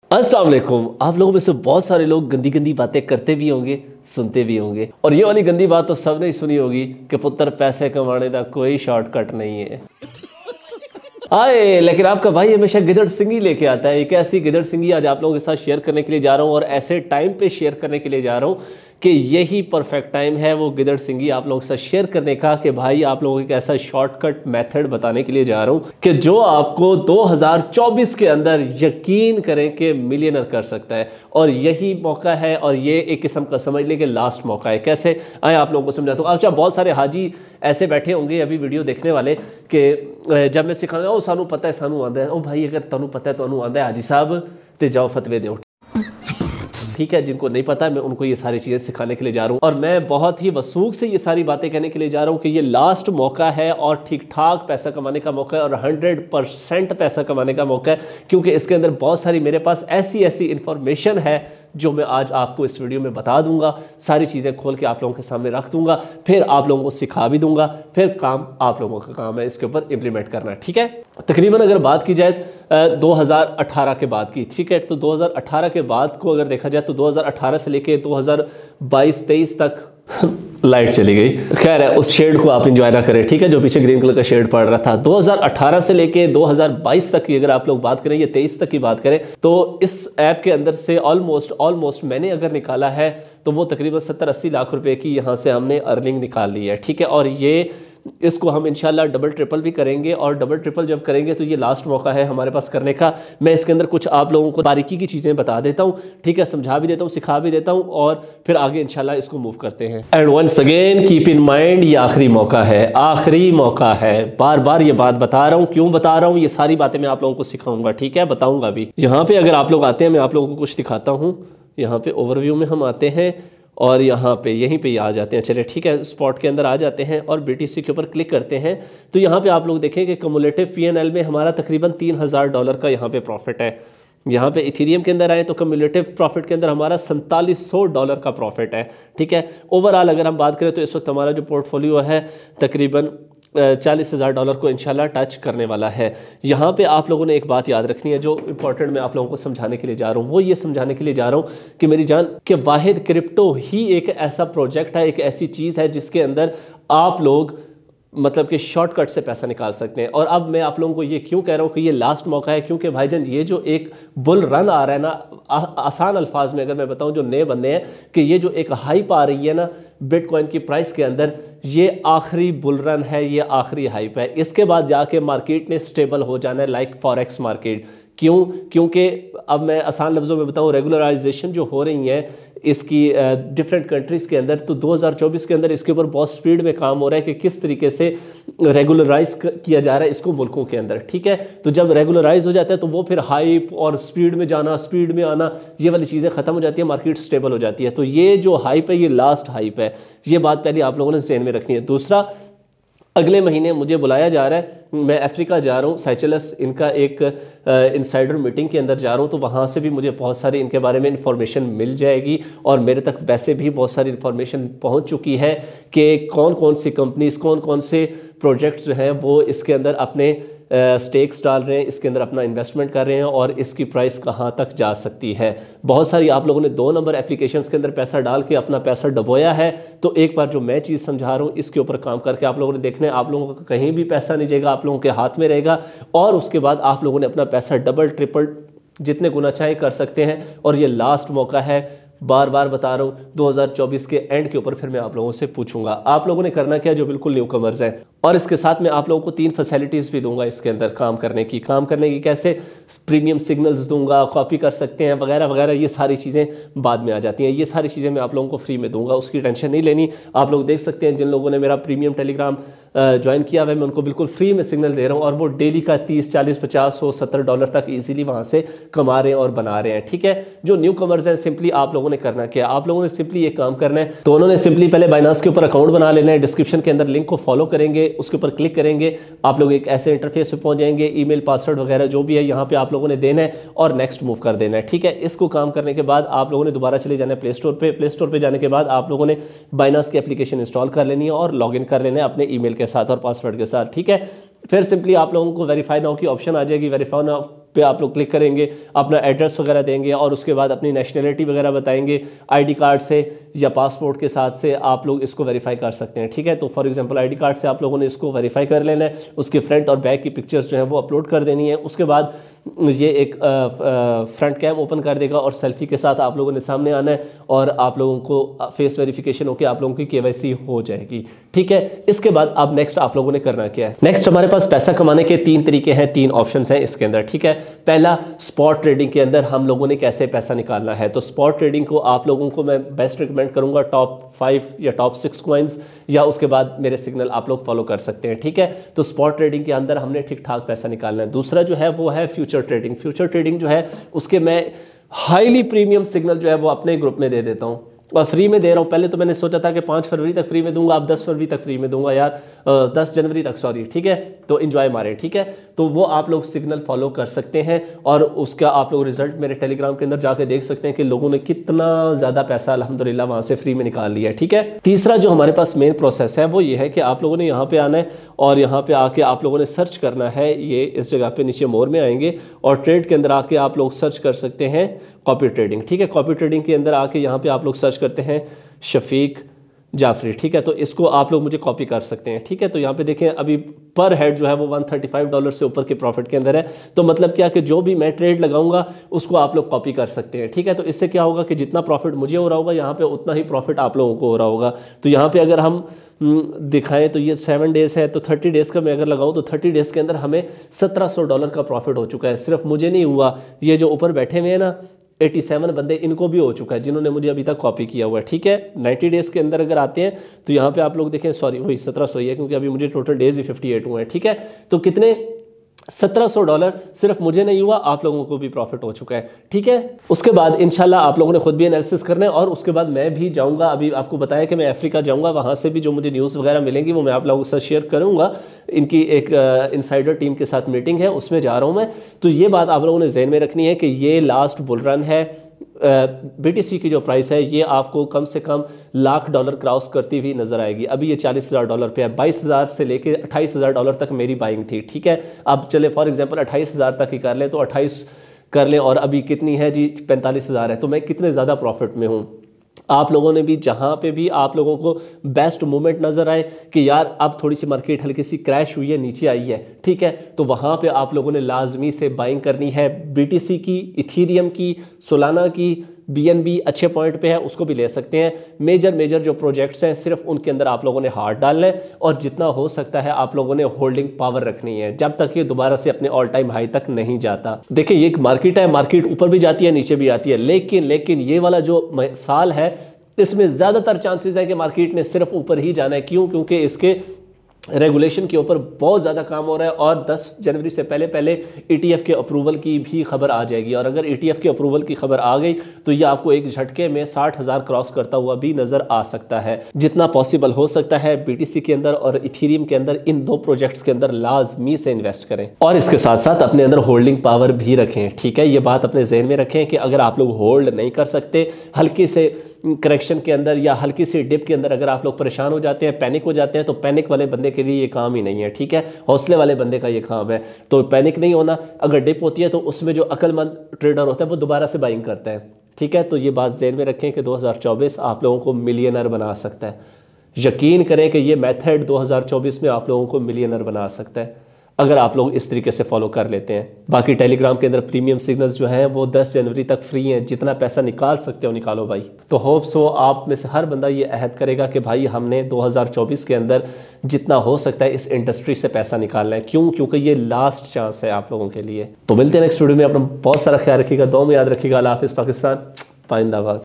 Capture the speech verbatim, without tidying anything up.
अस्सलाम वालेकुम। आप लोगों में से बहुत सारे लोग गंदी गंदी बातें करते भी होंगे, सुनते भी होंगे, और ये वाली गंदी बात तो सबने ही सुनी होगी कि पुत्र पैसे कमाने का कोई शॉर्टकट नहीं है। आए लेकिन आपका भाई हमेशा गिदड़ सिंगी लेके आता है। एक ऐसी गिदड़ सिंगी आज आप लोगों के साथ शेयर करने के लिए जा रहा हूँ, और ऐसे टाइम पे शेयर करने के लिए जा रहा हूँ कि यही परफेक्ट टाइम है वो गिदड़ सिंगी आप लोगों के साथ शेयर करने का। कि भाई आप लोगों को एक ऐसा शॉर्टकट मेथड बताने के लिए जा रहा हूँ कि जो आपको दो हज़ार चौबीस के अंदर यकीन करें कि मिलियनर कर सकता है। और यही मौका है, और ये एक किस्म का समझ लें कि लास्ट मौका है। कैसे आए आप लोगों को समझाता हूँ। अच्छा, बहुत सारे हाजी ऐसे बैठे होंगे अभी वीडियो देखने वाले कि जब मैं सिखाऊंगा ओ सानू पता है सानू आंदा है, ओ भाई अगर तुहानू पता है तुहानू आंदा है हाजी साहब तो जाओ फतवे दो। ठीक है, जिनको नहीं पता मैं उनको ये सारी चीज़ें सिखाने के लिए जा रहा हूँ, और मैं बहुत ही वसूख से ये सारी बातें कहने के लिए जा रहा हूँ कि ये लास्ट मौका है और ठीक ठाक पैसा कमाने का मौका है, और हंड्रेड परसेंट पैसा कमाने का मौका है। क्योंकि इसके अंदर बहुत सारी मेरे पास ऐसी ऐसी इंफॉर्मेशन है जो मैं आज आपको इस वीडियो में बता दूंगा। सारी चीज़ें खोल के आप लोगों के सामने रख दूंगा, फिर आप लोगों को सिखा भी दूंगा, फिर काम आप लोगों का काम है इसके ऊपर इम्प्लीमेंट करना। ठीक है, तकरीबन अगर बात की जाए दो हज़ार अठारह के बाद की, ठीक है, तो दो हज़ार अठारह के बाद को अगर देखा जाए तो दो हज़ार अठारह से लेके दो हज़ार बाईस तेईस तक लाइट चली गई। खैर है, उस शेड को आप इंजॉय ना करें, ठीक है, जो पीछे ग्रीन कलर का शेड पड़ रहा था। दो हज़ार अठारह से लेके दो हज़ार बाईस तक की अगर आप लोग बात करें, ये तेईस तक की बात करें, तो इस ऐप के अंदर से ऑलमोस्ट ऑलमोस्ट मैंने अगर निकाला है तो वो तकरीबन सत्तर अस्सी लाख रुपए की यहाँ से हमने अर्निंग निकाल ली है। ठीक है, और ये इसको हम इंशाल्लाह डबल ट्रिपल भी करेंगे, और डबल ट्रिपल जब करेंगे तो ये लास्ट मौका है हमारे पास करने का। मैं इसके अंदर कुछ आप लोगों को बारीकी की चीज़ें बता देता हूँ, ठीक है, समझा भी देता हूँ, सिखा भी देता हूँ, और फिर आगे इंशाल्लाह इसको मूव करते हैं। And once again keep in mind, ये आखिरी मौका है, आखिरी मौका है। बार बार ये बात बता रहा हूँ, क्यों बता रहा हूँ, ये सारी बातें मैं आप लोगों को सिखाऊंगा, ठीक है, बताऊँगा भी। यहाँ पे अगर आप लोग आते हैं मैं आप लोगों को कुछ दिखाता हूँ। यहाँ पे ओवरव्यू में हम आते हैं, और यहाँ पे यहीं पे आ जाते हैं। चलिए ठीक है, स्पॉट के अंदर आ जाते हैं और बीटीसी के ऊपर क्लिक करते हैं। तो यहाँ पे आप लोग देखें कि कम्युलेटिव पीएनएल में हमारा तकरीबन तीन हज़ार डॉलर का यहाँ पे प्रॉफिट है। यहाँ पे इथेरियम के अंदर आए तो कम्युलेटिव प्रॉफिट के अंदर हमारा सैंतालीस सौ डॉलर का प्रॉफिट है। ठीक है, ओवरऑल अगर हम बात करें तो इस वक्त हमारा जो पोर्टफोलियो है तकरीबन चालीस हज़ार डॉलर को इंशाल्लाह टच करने वाला है। यहाँ पे आप लोगों ने एक बात याद रखनी है जो इंपॉर्टेंट मैं आप लोगों को समझाने के लिए जा रहा हूँ। वो ये समझाने के लिए जा रहा हूँ कि मेरी जान कि वाहिद क्रिप्टो ही एक ऐसा प्रोजेक्ट है, एक ऐसी चीज़ है जिसके अंदर आप लोग मतलब कि शॉर्टकट से पैसा निकाल सकते हैं। और अब मैं आप लोगों को ये क्यों कह रहा हूँ कि ये लास्ट मौका है, क्योंकि भाईजान ये जो एक बुल रन आ रहा है ना, आ, आसान अल्फाज में अगर मैं बताऊँ जो नए बंदे हैं, कि ये जो एक हाइप आ रही है ना बिटकॉइन की प्राइस के अंदर, ये आखिरी बुल रन है, ये आखिरी हाइप है। इसके बाद जाके मार्केट ने स्टेबल हो जाना है, लाइक फॉरेक्स मार्केट। क्यों? क्योंकि अब मैं आसान लफ्ज़ों में बताऊं, रेगुलराइजेशन जो हो रही है इसकी डिफरेंट कंट्रीज़ के अंदर, तो दो हज़ार चौबीस के अंदर इसके ऊपर बहुत स्पीड में काम हो रहा है कि किस तरीके से रेगुलराइज किया जा रहा है इसको मुल्कों के अंदर। ठीक है, तो जब रेगुलराइज हो जाता है तो वो फिर हाइप और स्पीड में जाना, स्पीड में आना, ये वाली चीज़ें ख़त्म हो जाती है, मार्केट स्टेबल हो जाती है। तो ये जो हाइप है ये लास्ट हाइप है, ये बात पहले आप लोगों ने ज़हन में रखनी है। दूसरा, अगले महीने मुझे बुलाया जा रहा है, मैं अफ्रीका जा रहा हूँ, साइचेलस इनका एक इनसाइडर मीटिंग के अंदर जा रहा हूँ, तो वहाँ से भी मुझे बहुत सारी इनके बारे में इंफॉर्मेशन मिल जाएगी। और मेरे तक वैसे भी बहुत सारी इंफॉर्मेशन पहुँच चुकी है कि कौन कौन सी कंपनीज, कौन कौन से प्रोजेक्ट्स जो हैं वो इसके अंदर अपने स्टेक्स डाल रहे हैं, इसके अंदर अपना इन्वेस्टमेंट कर रहे हैं, और इसकी प्राइस कहाँ तक जा सकती है। बहुत सारी आप लोगों ने दो नंबर एप्लीकेशंस के अंदर पैसा डाल के अपना पैसा डबोया है। तो एक बार जो मैं चीज़ समझा रहा हूँ इसके ऊपर काम करके आप लोगों ने देखना है, आप लोगों का कहीं भी पैसा नहीं जाएगा, आप लोगों के हाथ में रहेगा, और उसके बाद आप लोगों ने अपना पैसा डबल ट्रिपल जितने गुना चाहे कर सकते हैं। और ये लास्ट मौका है, बार बार बता रहा हूँ, दो हज़ार चौबीस के एंड के ऊपर फिर मैं आप लोगों से पूछूंगा आप लोगों ने करना क्या जो बिल्कुल न्यू कमर्स हैं। और इसके साथ मैं आप लोगों को तीन फैसिलिटीज़ भी दूंगा इसके अंदर काम करने की। काम करने की कैसे? प्रीमियम सिग्नल्स दूंगा, कॉपी कर सकते हैं वगैरह वगैरह, ये सारी चीज़ें बाद में आ जाती हैं। ये सारी चीज़ें मैं आप लोगों को फ्री में दूंगा, उसकी टेंशन नहीं लेनी। आप लोग देख सकते हैं जिन लोगों ने मेरा प्रीमियम टेलीग्राम ज्वाइन किया हुआ है, मैं उनको बिल्कुल फ्री में सिग्नल दे रहा हूँ, और वो डेली का तीस चालीस पचास सौ सत्तर डॉलर तक ईजिली वहाँ से कमा रहे हैं और बना रहे हैं। ठीक है, जो न्यू कमर्स हैं सिंपली आप लोगों ने करना क्या, आप लोगों ने सिंपली ये काम करना है। तो उन्होंने सिंपली पहले बाइनांस के ऊपर अकाउंट बना लेना है, डिस्क्रिप्शन के अंदर लिंक को फॉलो करेंगे, उसके ऊपर क्लिक करेंगे, आप लोग एक ऐसे इंटरफेस पे पहुंच जाएंगे, ईमेल पासवर्ड वगैरह जो भी है यहाँ पे आप लोगों ने देना है, और नेक्स्ट मूव कर देना है। ठीक है, इसको काम करने के बाद आप लोगों ने दोबारा चले जाना है प्ले स्टोर पे। प्ले स्टोर पे जाने के बाद आप लोगों ने बाइनांस की एप्लीकेशन इंस्टॉल कर लेनी है और लॉगिन कर लेना है अपने ईमेल के साथ और पासवर्ड के साथ। ठीक है, फिर सिंपली आप लोगों को वेरीफाई नाउ की ऑप्शन आ जाएगी, वेरीफाई नाउ पे आप लोग क्लिक करेंगे, अपना एड्रेस वगैरह देंगे और उसके बाद अपनी नेशनलिटी वगैरह बताएंगे, आईडी कार्ड से या पासपोर्ट के साथ से आप लोग इसको वेरीफाई कर सकते हैं। ठीक है, तो फॉर एग्जांपल आईडी कार्ड से आप लोगों ने इसको वेरीफाई कर लेना है, उसके फ्रंट और बैक की पिक्चर्स जो है वो अपलोड कर देनी है। उसके बाद ये एक फ्रंट कैम ओपन कर देगा और सेल्फी के साथ आप लोगों ने सामने आना है और आप लोगों को फेस वेरिफिकेशन होकर आप लोगों की केवाईसी हो जाएगी। ठीक है, इसके बाद अब नेक्स्ट आप लोगों ने करना क्या है। नेक्स्ट हमारे पास पैसा कमाने के तीन तरीके हैं, तीन ऑप्शंस हैं इसके अंदर। ठीक है, पहला स्पॉट ट्रेडिंग के अंदर हम लोगों ने कैसे पैसा निकालना है। तो स्पॉट ट्रेडिंग को आप लोगों को मैं बेस्ट रिकमेंड करूंगा टॉप फाइव या टॉप सिक्स कॉइन्स, या उसके बाद मेरे सिग्नल आप लोग फॉलो कर सकते हैं। ठीक है, तो स्पॉट ट्रेडिंग के अंदर हमने ठीक ठाक पैसा निकालना है। दूसरा जो है वो है फ्यूचर ट्रेडिंग। फ्यूचर ट्रेडिंग जो है उसके मैं हाईली प्रीमियम सिग्नल जो है वो अपने ग्रुप में दे देता हूं और फ्री में दे रहा हूं। पहले तो मैंने सोचा था कि पाँच फरवरी तक फ्री में दूंगा, अब दस फरवरी तक फ्री में दूंगा यार, दस जनवरी तक सॉरी। ठीक है, तो एंजॉय मारे। ठीक है, तो वो आप लोग सिग्नल फॉलो कर सकते हैं और उसका आप लोग रिजल्ट मेरे टेलीग्राम के अंदर जाके देख सकते हैं कि लोगों ने कितना ज़्यादा पैसा अल्हम्दुलिल्लाह वहाँ से फ्री में निकाल लिया है। ठीक है, तीसरा जो हमारे पास मेन प्रोसेस है वो ये है कि आप लोगों ने यहाँ पे आना है और यहाँ पे आके आप लोगों ने सर्च करना है। ये इस जगह पे नीचे मोर में आएंगे और ट्रेड के अंदर आके आप लोग सर्च कर सकते हैं कॉपी ट्रेडिंग। ठीक है, कॉपी ट्रेडिंग के अंदर आके यहाँ पे आप लोग सर्च करते हैं शफीक जाफरी। ठीक है, तो इसको आप लोग मुझे कॉपी कर सकते हैं। ठीक है, तो यहाँ पे देखें अभी पर हेड जो है वो एक सौ पैंतीस डॉलर से ऊपर के प्रॉफिट के अंदर है। तो मतलब क्या कि जो भी मैं ट्रेड लगाऊंगा उसको आप लोग कॉपी कर सकते हैं। ठीक है, तो इससे क्या होगा कि जितना प्रॉफिट मुझे हो रहा होगा यहाँ पे उतना ही प्रॉफिट आप लोगों को हो रहा होगा। तो यहाँ पे अगर हम दिखाएं तो ये सेवन डेज़ है, तो थर्टी डेज़ का मैं अगर लगाऊं तो थर्टी डेज़ के अंदर हमें सत्रह सौ डॉलर का प्रॉफिट हो चुका है। सिर्फ मुझे नहीं हुआ, ये जो ऊपर बैठे हुए हैं ना सत्तासी बंदे, इनको भी हो चुका है जिन्होंने मुझे अभी तक कॉपी किया हुआ है। ठीक है, नब्बे डेज़ के अंदर अगर आते हैं तो यहाँ पे आप लोग देखें, सॉरी वही सत्रह सौ ही है क्योंकि अभी मुझे टोटल डेज ही अट्ठावन हुए हैं। ठीक है, तो कितने सत्रह सौ डॉलर सिर्फ मुझे नहीं हुआ, आप लोगों को भी प्रॉफिट हो चुका है। ठीक है, उसके बाद इंशाल्लाह आप लोगों ने खुद भी एनालिसिस करना है और उसके बाद मैं भी जाऊंगा, अभी आपको बताया कि मैं अफ्रीका जाऊंगा, वहां से भी जो मुझे न्यूज़ वगैरह मिलेंगी वो मैं आप लोगों के साथ शेयर करूंगा। इनकी एक इनसाइडर टीम के साथ मीटिंग है, उसमें जा रहा हूं मैं। तो ये बात आप लोगों ने जहन में रखनी है कि ये लास्ट बुल रन है, बीटीसी की जो प्राइस है ये आपको कम से कम लाख डॉलर क्रॉस करती हुई नजर आएगी। अभी ये चालीस हज़ार डॉलर पे है, बाईस हज़ार से लेके अट्ठाईस हज़ार डॉलर तक मेरी बाइंग थी। ठीक है, अब चले फॉर एग्जांपल अट्ठाईस हज़ार तक ही कर लें, तो अट्ठाईस कर लें और अभी कितनी है जी पैंतालीस हज़ार है, तो मैं कितने ज़्यादा प्रॉफिट में हूँ। आप लोगों ने भी जहाँ पे भी आप लोगों को बेस्ट मोमेंट नज़र आए कि यार अब थोड़ी सी मार्केट हल्की सी क्रैश हुई है, नीचे आई है, ठीक है, तो वहाँ पे आप लोगों ने लाजमी से बाइंग करनी है। बीटीसी की, इथीरियम की, सोलाना की, बीएनबी अच्छे पॉइंट पे है, उसको भी ले सकते हैं। मेजर मेजर जो प्रोजेक्ट्स हैं सिर्फ उनके अंदर आप लोगों ने हाथ डालना है और जितना हो सकता है आप लोगों ने होल्डिंग पावर रखनी है जब तक ये दोबारा से अपने ऑल टाइम हाई तक नहीं जाता। देखिए ये एक मार्केट है, मार्केट ऊपर भी जाती है नीचे भी आती है, लेकिन लेकिन ये वाला जो साल है इसमें ज़्यादातर चांसेस है कि मार्केट ने सिर्फ ऊपर ही जाना है। क्यों? क्योंकि इसके रेगुलेशन के ऊपर बहुत ज़्यादा काम हो रहा है और दस जनवरी से पहले पहले ईटीएफ के अप्रूवल की भी खबर आ जाएगी और अगर ईटीएफ के अप्रूवल की खबर आ गई तो ये आपको एक झटके में साठ हज़ार क्रॉस करता हुआ भी नज़र आ सकता है। जितना पॉसिबल हो सकता है बीटीसी के अंदर और इथीरियम के अंदर, इन दो प्रोजेक्ट्स के अंदर लाजमी से इन्वेस्ट करें और इसके साथ साथ अपने अंदर होल्डिंग पावर भी रखें। ठीक है, ये बात अपने जहन में रखें कि अगर आप लोग होल्ड नहीं कर सकते, हल्के से करेक्शन के अंदर या हल्की सी डिप के अंदर अगर आप लोग परेशान हो जाते हैं, पैनिक हो जाते हैं, तो पैनिक वाले बंदे के लिए ये काम ही नहीं है। ठीक है, हौसले वाले बंदे का ये काम है। तो पैनिक नहीं होना, अगर डिप होती है तो उसमें जो अक्लमंद ट्रेडर होता है वो दोबारा से बाइंग करता है। ठीक है, तो ये बात ज़हन में रखें कि दो हज़ार चौबीस आप लोगों को मिलियनर बना सकता है। यकीन करें कि ये मेथड दो हज़ार चौबीस में आप लोगों को मिलियनर बना सकता है अगर आप लोग इस तरीके से फॉलो कर लेते हैं। बाकी टेलीग्राम के अंदर प्रीमियम सिग्नल्स जो हैं वो दस जनवरी तक फ्री हैं, जितना पैसा निकाल सकते हो निकालो भाई। तो होप सो आप में से हर बंदा ये अहद करेगा कि भाई हमने दो हज़ार चौबीस के अंदर जितना हो सकता है इस इंडस्ट्री से पैसा निकालना है। क्यों? क्योंकि ये लास्ट चांस है आप लोगों के लिए। तो मिलते हैं नेक्स्ट वीडियो में, अपना बहुत सारा ख्याल रखिएगा, दुआ में याद रखिएगा। अल्लाह हाफिज़ पाकिस्तान, पाइंदाबाद।